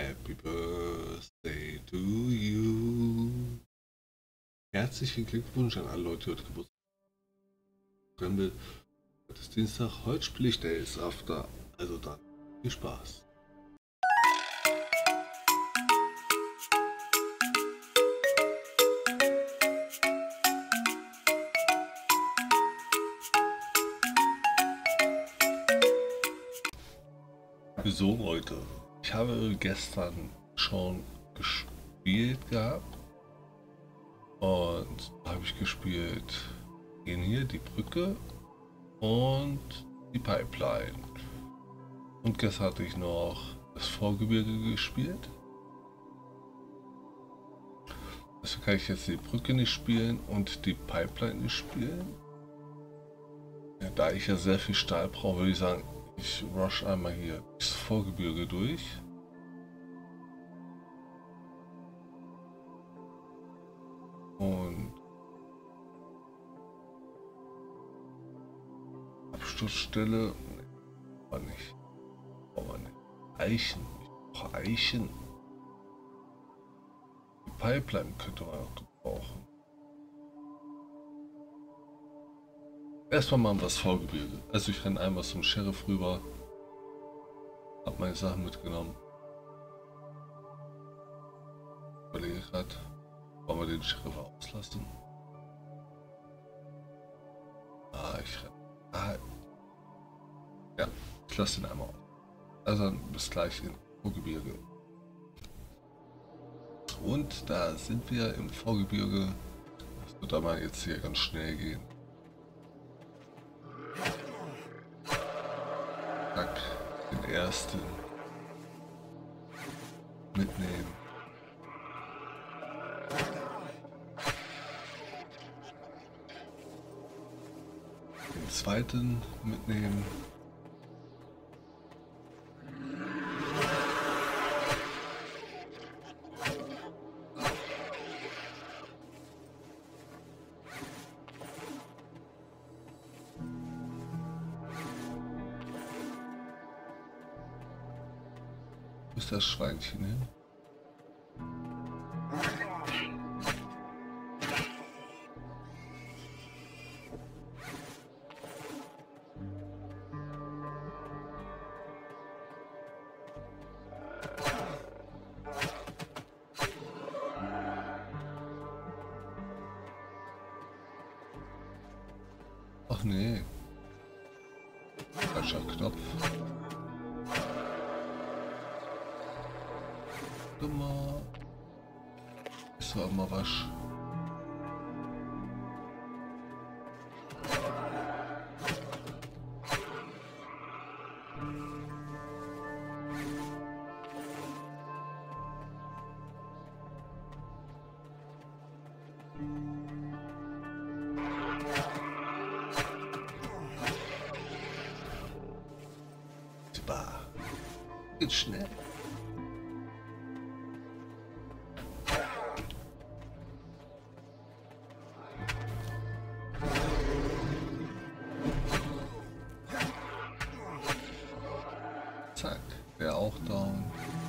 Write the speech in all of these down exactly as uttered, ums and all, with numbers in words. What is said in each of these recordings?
Happy Birthday to you. Herzlichen Glückwunsch an alle Leute, die heute Geburtstag haben. Heute ist Dienstag, heute spiele ich Days After. Also dann, viel Spaß. So Leute, ich habe gestern schon gespielt gehabt und habe ich gespielt ihn hier, die Brücke und die Pipeline. Und gestern hatte ich noch das Vorgebirge gespielt. Deswegen kann ich jetzt die Brücke nicht spielen und die Pipeline nicht spielen. Ja, da ich ja sehr viel Stahl brauche, würde ich sagen, ich rush einmal hier das Vorgebirge durch. Und Absturzstelle, nee, aber nicht. Aber nicht. Eichen, ich brauche Eichen. Die Pipeline könnte man auch gebrauchen. Erstmal machen wir das Vorgebirge. Also ich renne einmal zum Sheriff rüber. Hab meine Sachen mitgenommen. Überlege gerade, wollen wir den Sheriff auslassen? Ah, ich renne. Ah, ja, ich lasse den einmal aus. Also dann bis gleich in Vorgebirge. Und da sind wir im Vorgebirge. Das wird aber jetzt hier ganz schnell gehen. Zack, den ersten mitnehmen. Den zweiten mitnehmen. Ist das Schweinchen hin? Ach nee. Falscher Knopf. Dummer. Ist doch immer was. Super. Geht schnell. Zack, der auch down.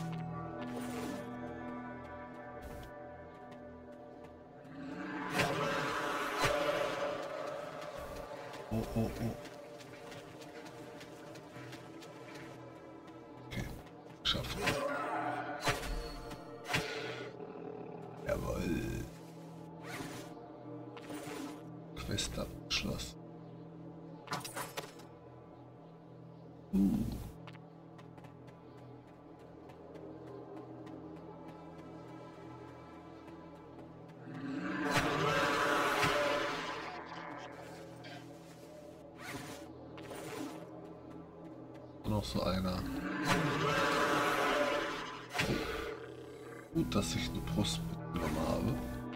Oh, oh, oh. Okay, geschafft. Jawohl. Quest abgeschlossen. Uh. Noch so einer. Gut, dass ich eine Brust mitgenommen habe.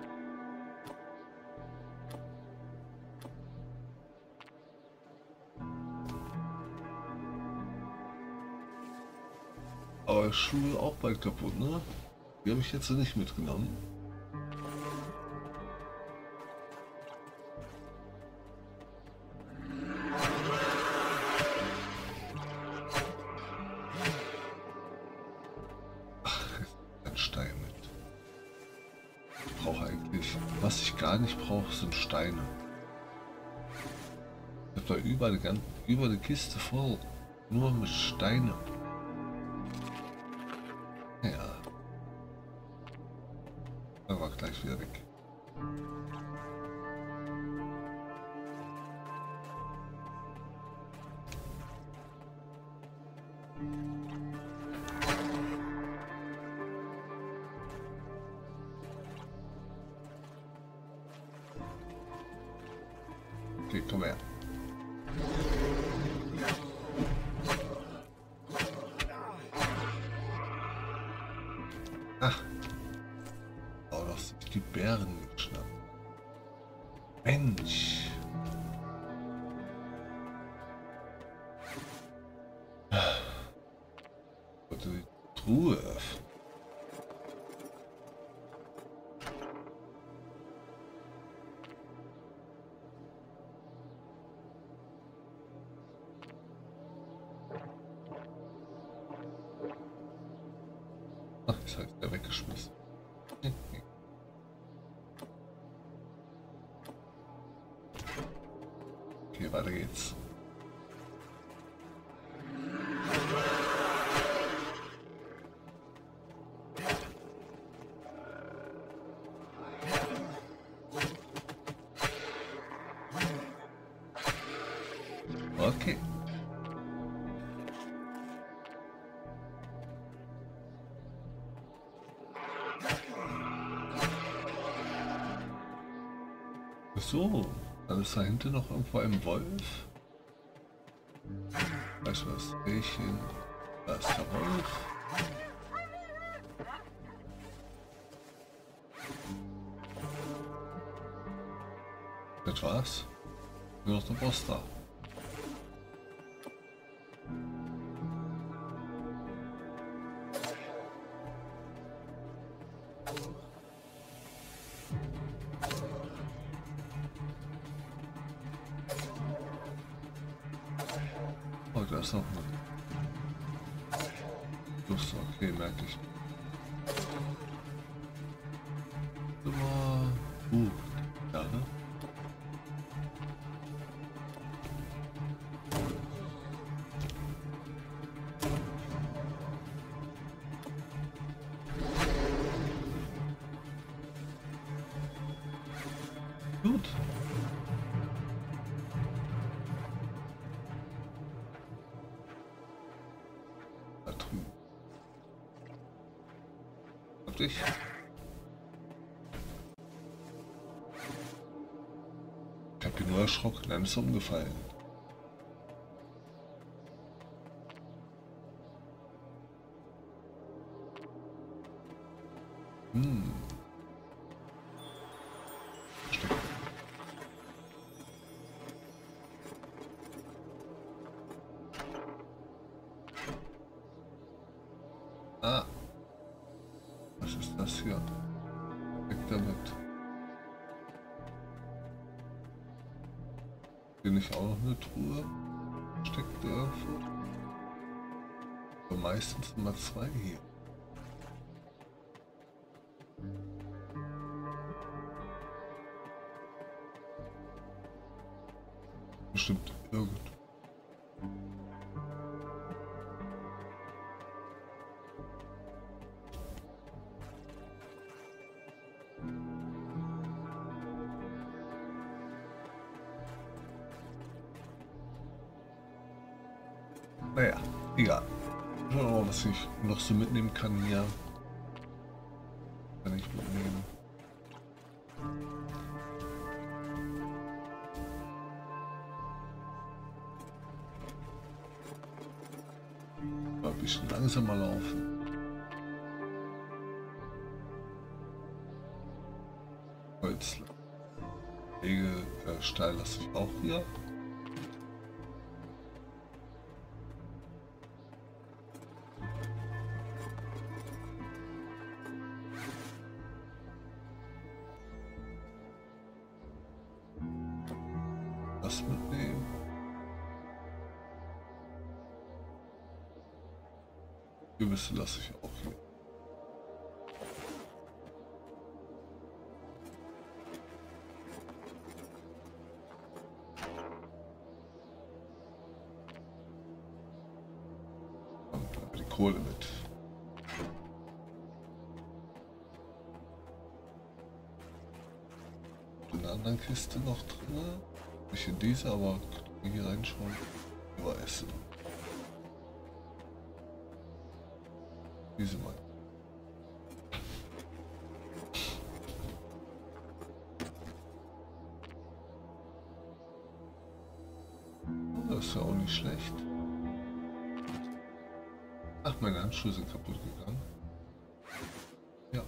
Aber Schuhe auch bald kaputt, ne? Die habe ich jetzt nicht mitgenommen. Was ich gar nicht brauche, sind Steine. Ich habe da über eine, ganze, über eine Kiste voll. Nur mit Steinen. Ja. Da war gleich wieder weg. Okay, komm her. Ach. Oh, du hast die Bären geschnappt. Mensch. Ich wollte die Truhe öffnen. Ach, das habe ich wieder weggeschmissen. Okay, weiter geht's. Okay. So, dann ist da hinten noch irgendwo ein Wolf. Weißt du was? Rehchen. Da ist der Wolf. Das war's. Nur noch der Boss da. Oh, da ist noch eine. Lust, okay, merke ich. Immer. Uh, da, ne? Gut. Da drüben. Hab dich. Ich hab ihn nur erschrocken, dann ist er umgefallen. Hm. Stecken. Ah. Was ist das hier? Weg damit. Hier nicht auch noch eine Truhe? Steckt irgendwo? Aber meistens immer zwei hier. Bestimmt irgendwo. Naja, egal. Schauen wir mal, was ich noch so mitnehmen kann hier. Kann ich mitnehmen. Mal ein bisschen langsamer laufen. Holz. Wege, äh, Steil lasse ich auch hier. Das mitnehmen. Gewisse lasse ich auch hier. Kohle mit. In einer anderen Kiste noch drin. Nicht in diese, aber können wir hier reinschauen. Über Essen. Diese mal. Das ist ja auch nicht schlecht. Ach, meine Handschuhe sind kaputt gegangen. Ja.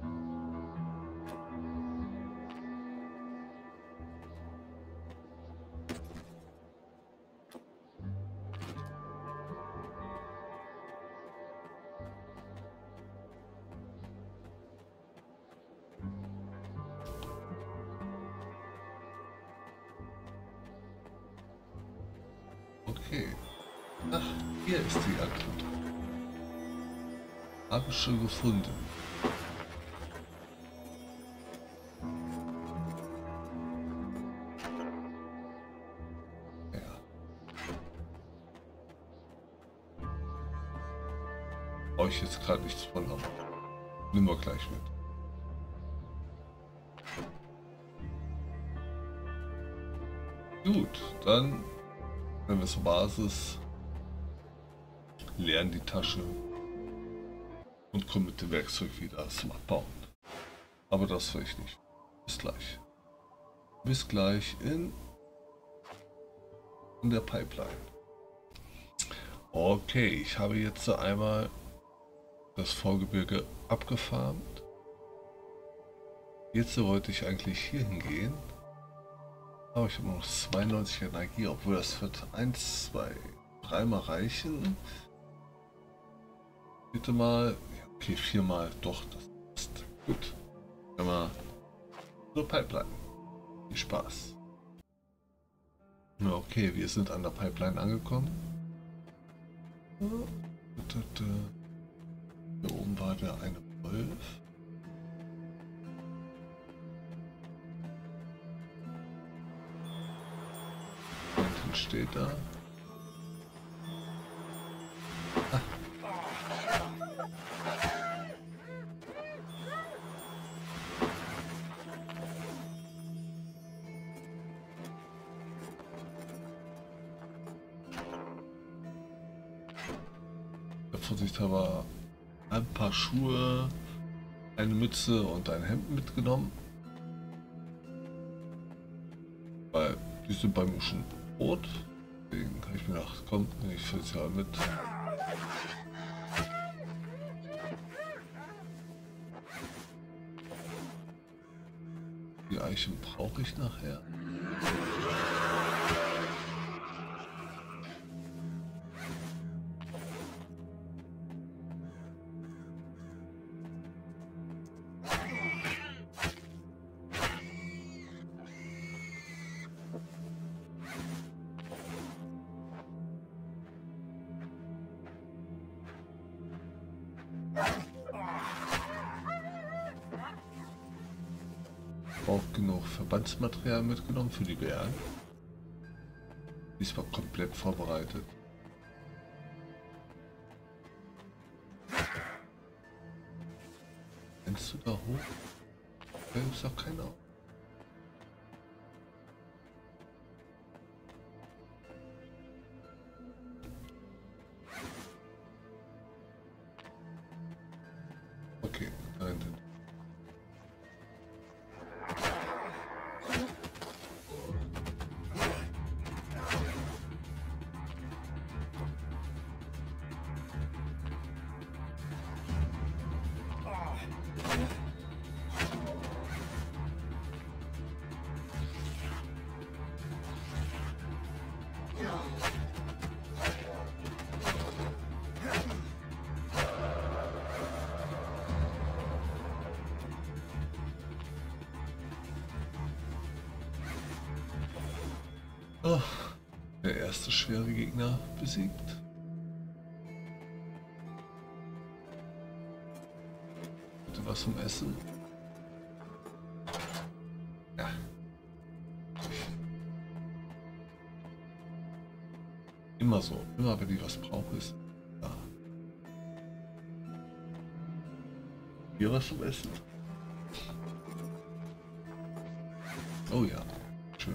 Okay. Ach, hier ist die Antwort. Habe ich schon gefunden. Ja. Brauche ich jetzt gerade nichts von, aber nehmen wir gleich mit. Gut, dann wenn wir zur Basis leeren die Tasche und kommen mit dem Werkzeug wieder zum Abbauen. Aber das will ich nicht. Bis gleich. Bis gleich in, in der Pipeline. Okay, ich habe jetzt einmal das Vorgebirge abgefarmt. Jetzt wollte ich eigentlich hier hingehen. Aber ich habe noch zweiundneunzig Energie, obwohl das wird eins, zwei, dreimal reichen. Bitte mal. Okay, viermal. Doch, das passt. Gut. Immer zur Pipeline. Viel Spaß. Okay, wir sind an der Pipeline angekommen. Hier oben war der eine Wolf. Steht da. Ah. Vorsicht, habe ein paar Schuhe, eine Mütze und ein Hemd mitgenommen. Weil die sind bei mir schon rot. Deswegen kann ich mir gedacht, komm, ich fülle es ja mit. Die Eichen brauche ich nachher. Auch genug Verbandsmaterial mitgenommen für die Bären. Diesmal komplett vorbereitet. Kennst du da hoch? Da ist doch keiner. Okay, da hinten. Oh, der erste schwere Gegner besiegt. Bitte was zum Essen. Ja. Immer so. Immer wenn ich was brauche, ist da. Hier was zum Essen? Oh ja, schön.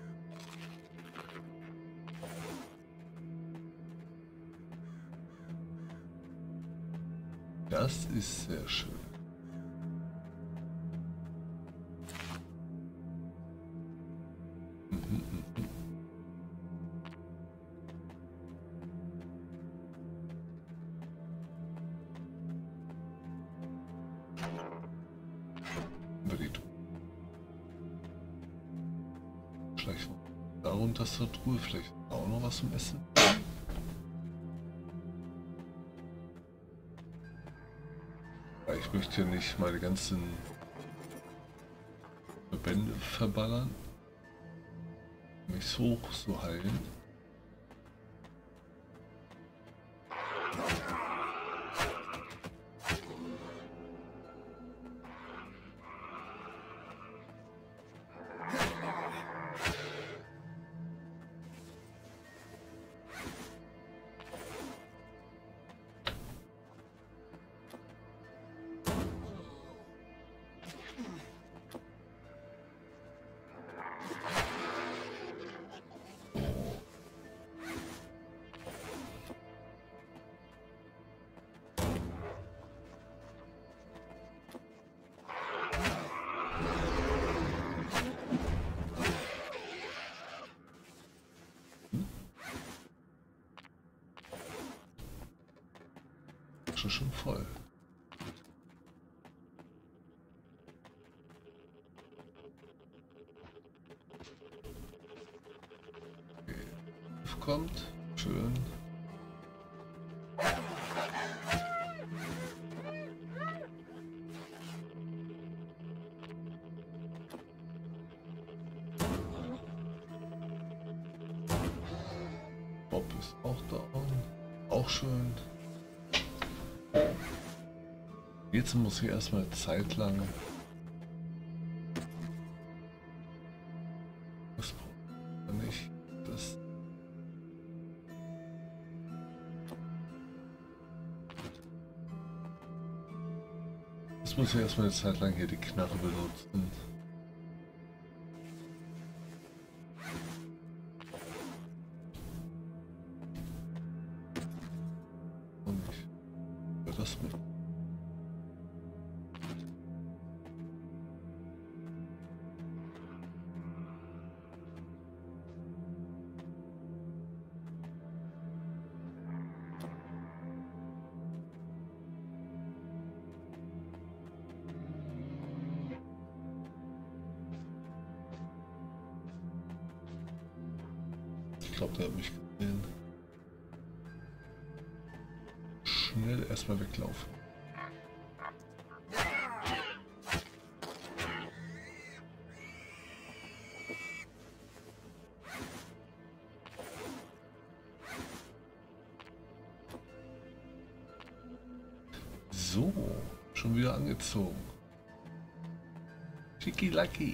Das ist sehr schön. Mhm, mhm. Vielleicht darunter zur Truhe, vielleicht auch noch was zum Essen. Ja, ich möchte ja nicht meine ganzen Verbände verballern, um mich so hoch zu heilen. Schon voll. Okay. Kommt schön. Bob ist auch da. Auch schön. Jetzt muss ich erstmal Zeit lang das braucht nicht das das muss ich erstmal eine Zeit lang hier die Knarre benutzen. Und ich will das mit. Ich glaube, der hat mich gesehen. Schnell erstmal weglaufen. So, schon wieder angezogen. Schicki Lucky.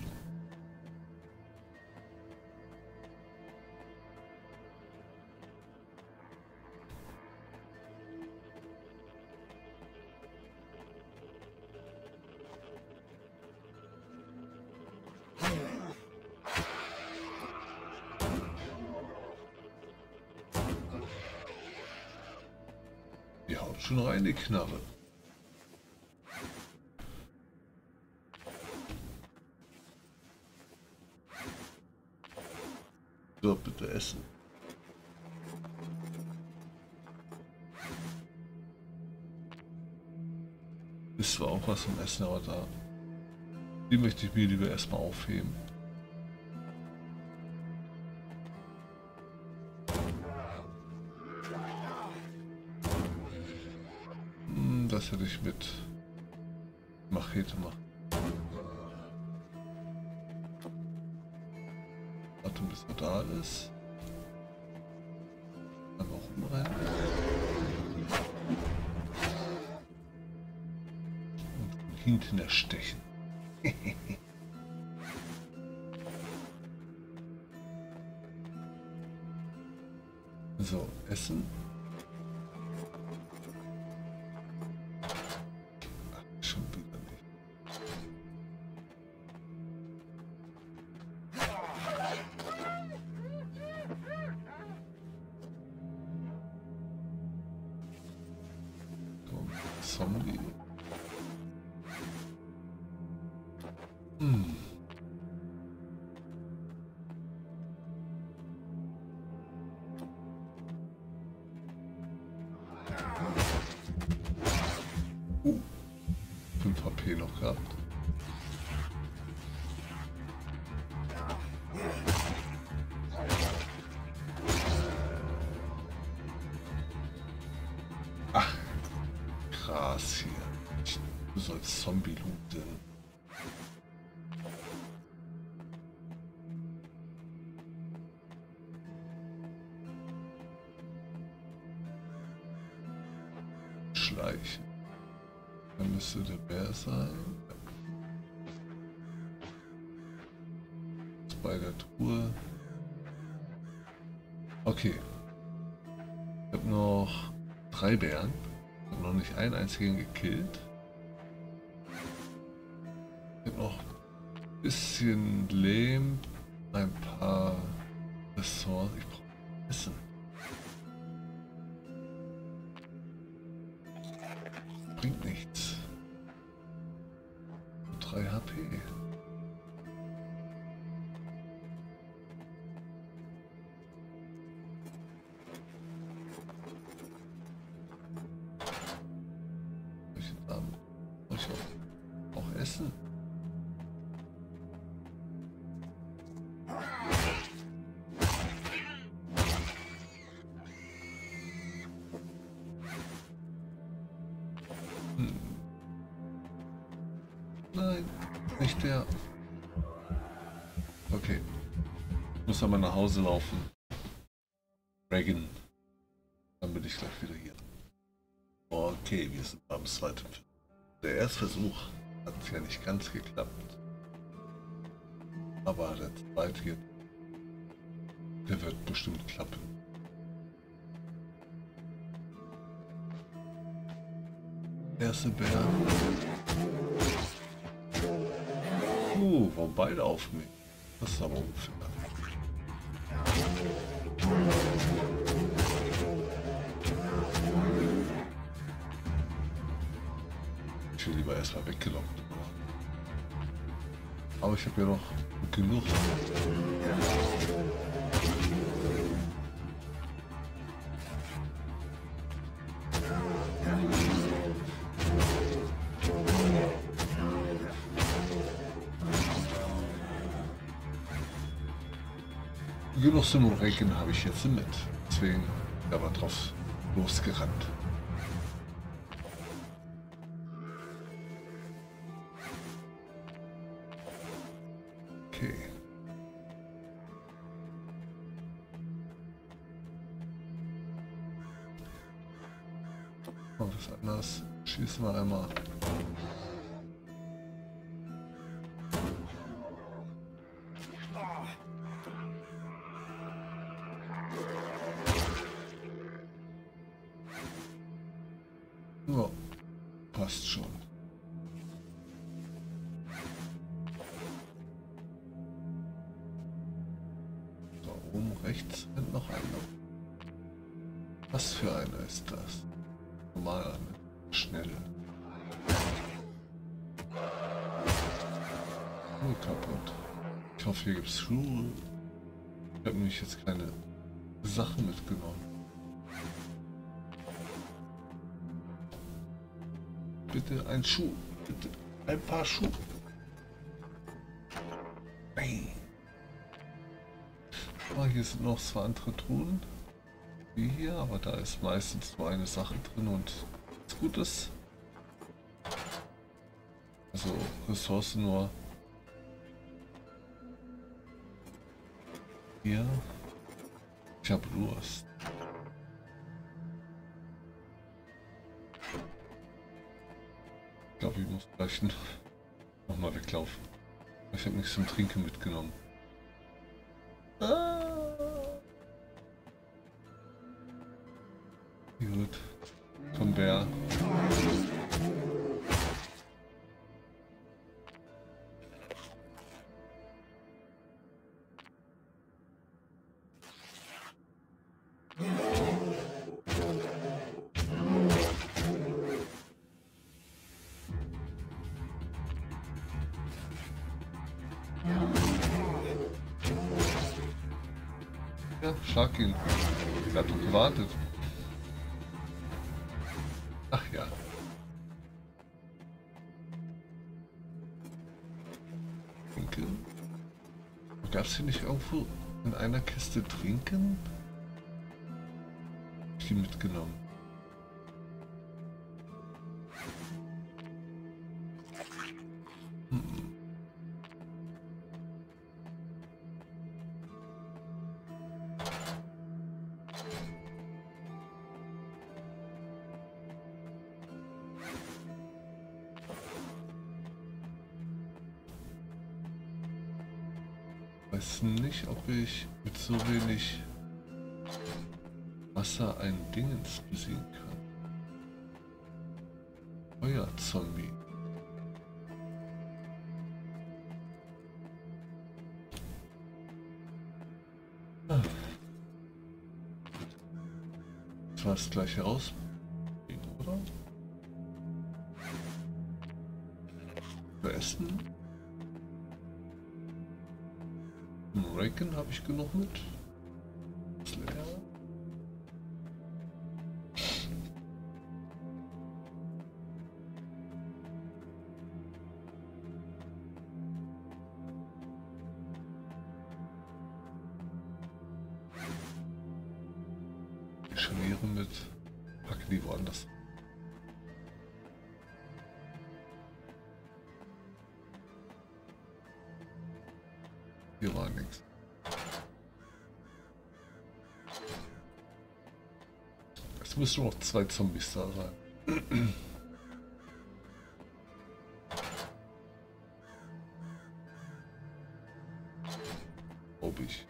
Die haut schon rein, die Knarre. So, bitte essen. Ist zwar auch was zum Essen, aber da die möchte ich mir lieber erstmal aufheben. Hm, das hätte ich mit Machete machen. Warte, bis er da ist. Dann noch umrennen. Und hinten erstechen. So, essen. Ach, schon Zombie. Hm. Uh. fünf H P noch gehabt. Ach, krass hier. Du sollst Zombie looten. Schleichen. Da müsste der Bär sein. Ist bei der Truhe. Okay. Ich habe noch drei Bären. Ich habe noch nicht einen einzigen gekillt. Ich habe noch ein bisschen Lehm, ein paar Ressourcen. Ich brauche Essen. Bringt nichts. drei H P. Ich habe auch, auch Essen. Nein, nicht der. Okay. Ich muss aber nach Hause laufen. Dragon. Dann bin ich gleich wieder hier. Okay, wir sind beim zweiten Versuch. Der erste Versuch hat ja nicht ganz geklappt. Aber der zweite hier, der wird bestimmt klappen. Erste Bär. Uh, warum beide auf mich? Das ist aber unfair. Ich will lieber erstmal weggelockt. Aber ich habe ja noch genug. Genug Simulregen habe ich jetzt mit. Deswegen aber drauf losgerannt. Okay. Mal was anderes. Schießen wir einmal. Ja, passt schon. Da oben rechts sind noch einer. Was für einer ist das? Normal eine schnelle. Oh, kaputt. Ich hoffe, hier gibt es Schuhe. Ich habe nämlich jetzt keine Sachen mitgenommen. Bitte ein Schuh. Bitte ein paar Schuhe. Bang. Oh, hier sind noch zwei andere Truhen. Wie hier, aber da ist meistens nur eine Sache drin und nichts Gutes. Also Ressourcen nur. Hier. Ich habe Durst. Ich glaube, ich muss gleich noch mal weglaufen. Ich habe nichts zum Trinken mitgenommen. Ah. Gut. Komm, Bär. Ja, schlag ihn. Er hat doch gewartet. Ach ja. Trinken? Gab es hier nicht irgendwo in einer Kiste Trinken? Hab ich die mitgenommen? Hm. Weiß nicht, ob ich mit so wenig Wasser ein Dingens besiegen kann. Feuerzombie. Ah. Das war das gleiche aus, oder? Für Essen? Reckon habe ich genug mit. Ist leer. Ich schmiere mit. Packe die woanders. Hier war nichts. Es müssen noch zwei Zombies da sein. Ob ich.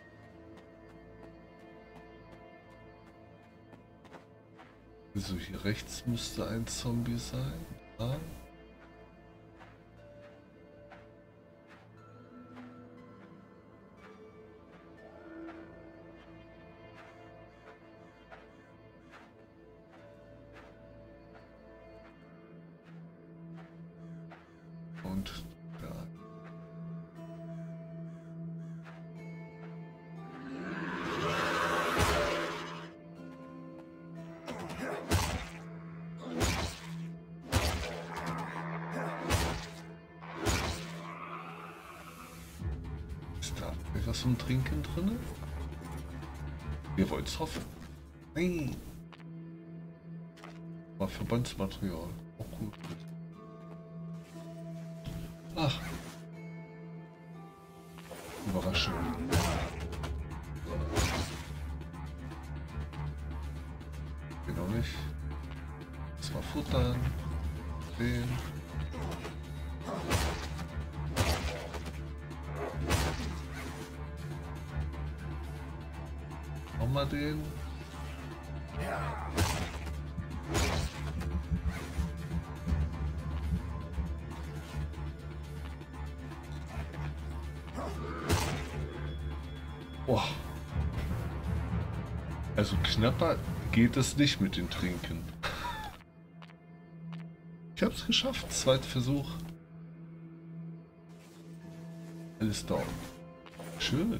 Also hier rechts müsste ein Zombie sein. Ah. Und ja. Ist da etwas zum Trinken drin? Wir wollen es hoffen. Nein. War Verbandsmaterial. Auch gut. Ach. Überraschung. Genau nicht. Das war Futtern. Den. Nochmal den. Oh. Also knapper geht es nicht mit den Trinken. Ich habe es geschafft. Zweiter Versuch. Alles down. Schön.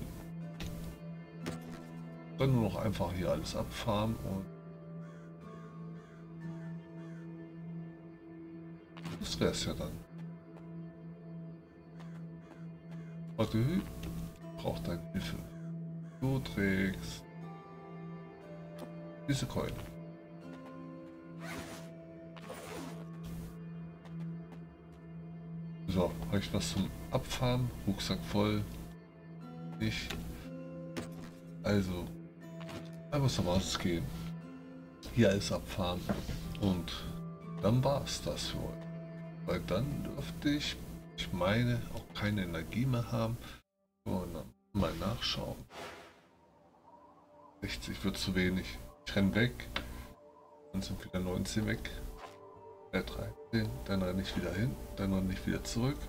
Dann nur noch einfach hier alles abfahren und das wäre es ja dann. Warte, braucht deine Hilfe. Du trägst diese Coin. So, habe ich was zum Abfahren? Rucksack voll. Nicht. Also, einfach zum Arzt gehen. Hier alles abfahren. Und dann war es das für heute. Weil dann dürfte ich, ich meine, auch keine Energie mehr haben. Und dann mal nachschauen. sechzig wird zu wenig. Ich renne weg. Dann sind wieder neunzehn weg. Äh, dreizehn. Dann renne ich wieder hin. Dann renne ich wieder zurück.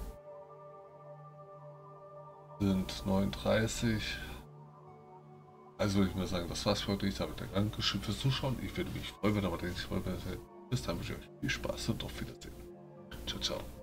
Sind neununddreißig. Also würde ich mal sagen, das war's für heute. Ich sage Dankeschön fürs Zuschauen. Ich würde mich freuen, wenn ihr aber nicht freuen werdet. Bis dann wünsche ich euch viel Spaß und auf Wiedersehen. Ciao, ciao.